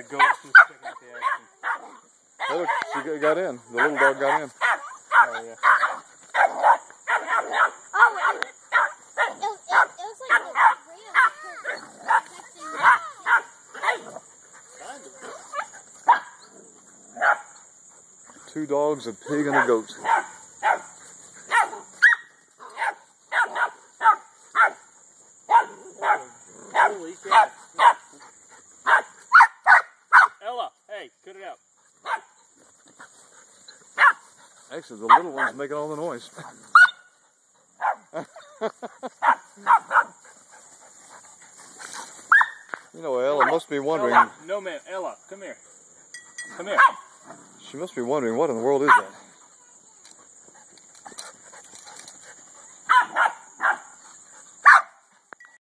the goat just checking out the action. Oh, look, she got in. The little dog got in. Oh, yeah. It was like the Two dogs, a pig, and a goat. Holy crap. Ella, hey, cut it out. Actually, the little one's making all the noise. You know, Ella must be wondering. Ella, no, man. Ella, come here. Come here. She must be wondering, what in the world is that?